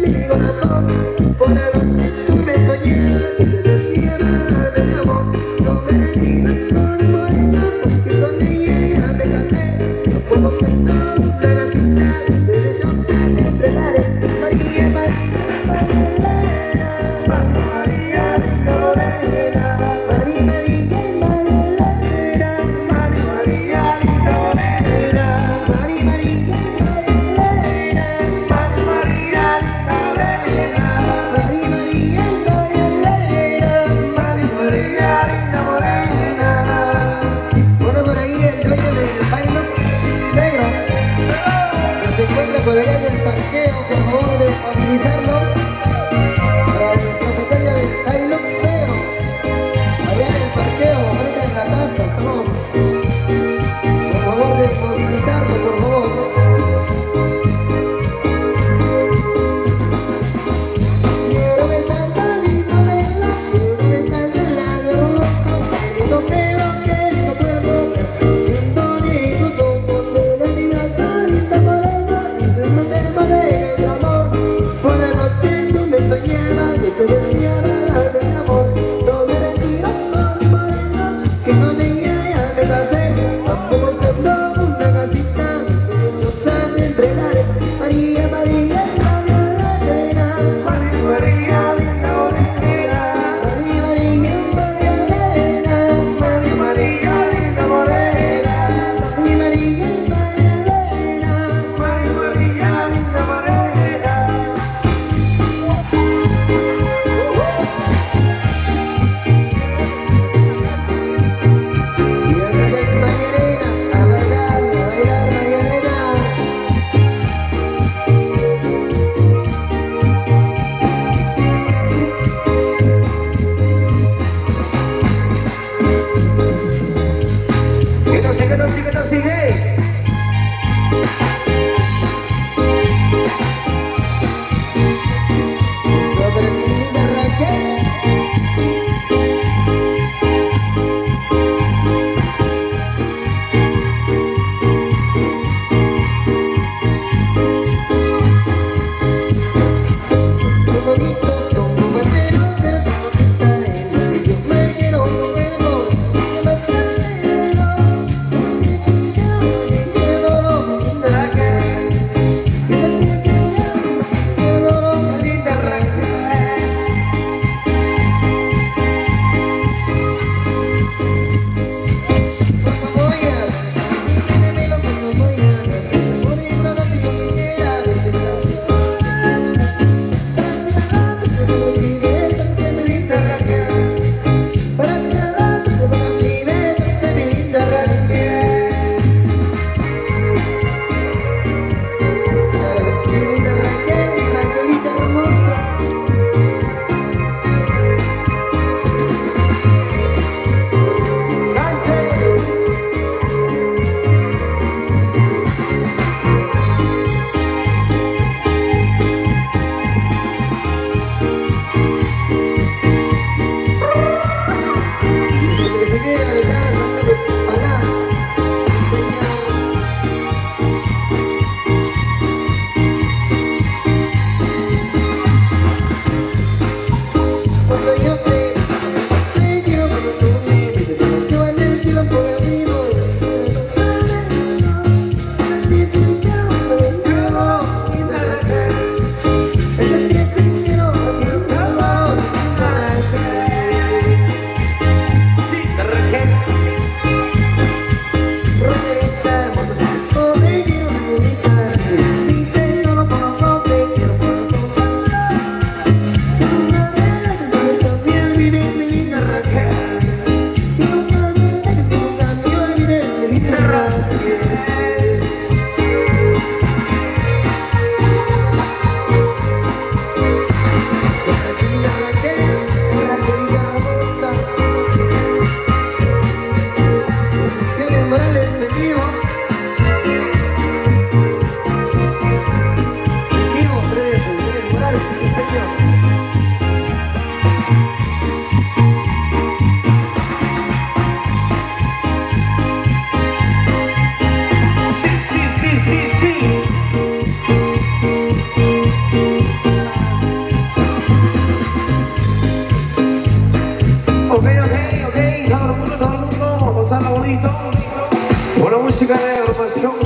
Por allá del parqueo, por favor de movilizarlo para nuestra pequeña del Hilux negro. Allá en el parqueo, frente de la casa, estamos. Por favor de movilizarlo, por favor. Quiero besar todito verla, quiero besar del lado rojos, querido pelo, querido cuerpo, lindo de tus ojos, pelo en mi brazo, linda morena. Por la noche tú me soñabas, yo te deseaba del amor. No me retiras, mami morena, que con ella ya me casé. Vamos buscando una casita deliciosa entre la arena. María, María, linda morena. María, María, linda morena. María, María, morena. María, María, linda morena. María, María, morena. María, María, linda morena. Que no sigue. Sobre mi linda Raquel. Muy bonito, como bandero, pero como pinta el yo me quiero comer amor, demasiado.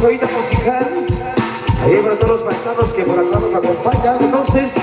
joyita musical. Ahí para todos los paisanos que por acá nos acompañan. Entonces,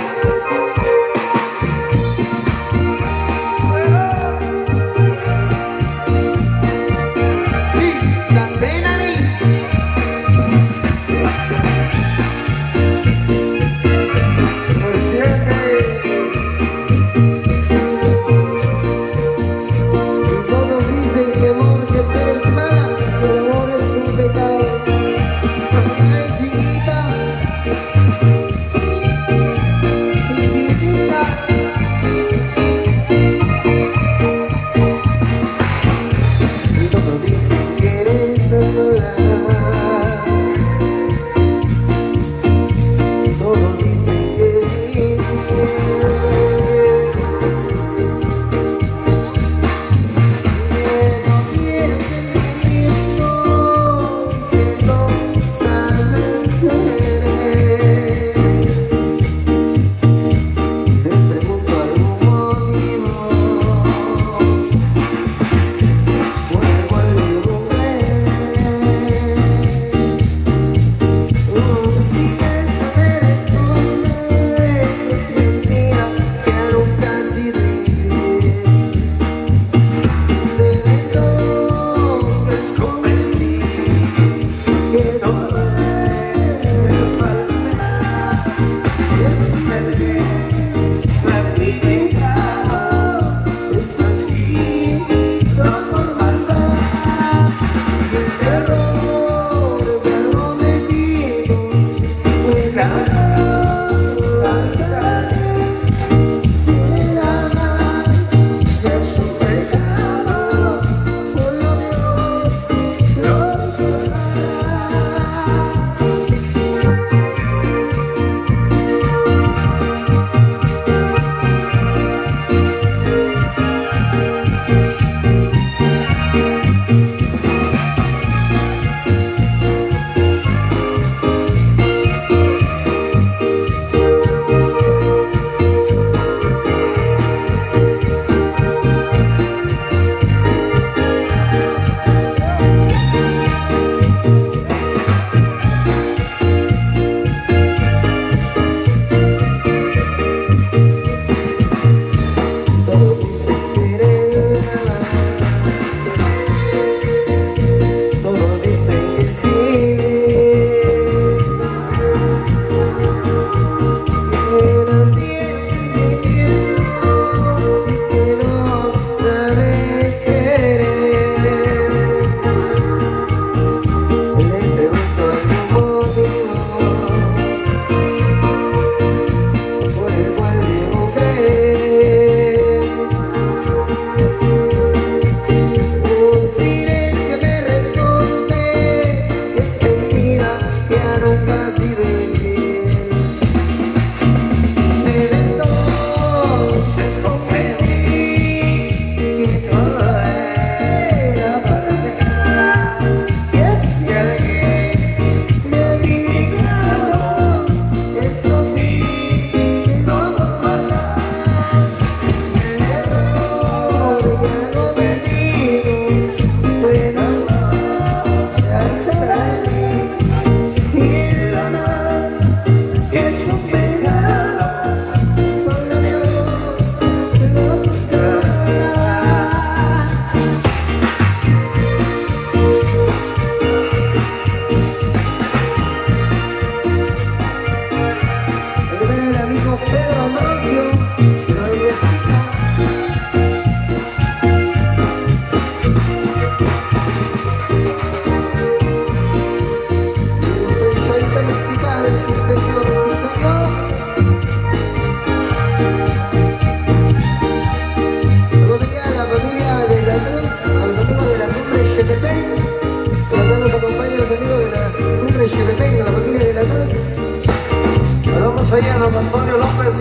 Antonio López,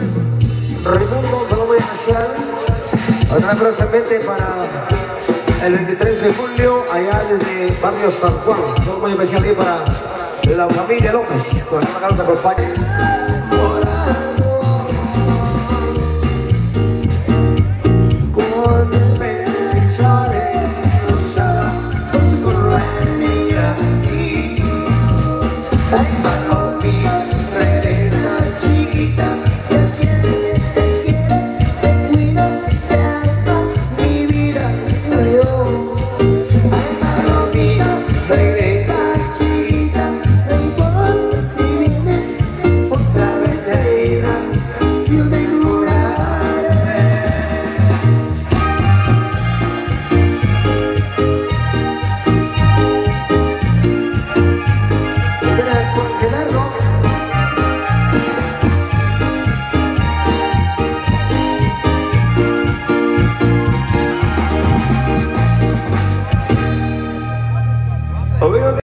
Raimundo, saludo muy especial. Otra próximamente para el 23 de julio, allá desde Barrio San Juan. Saludo muy especial ahí para la familia López, con la que nos acompaña. Ok, ok.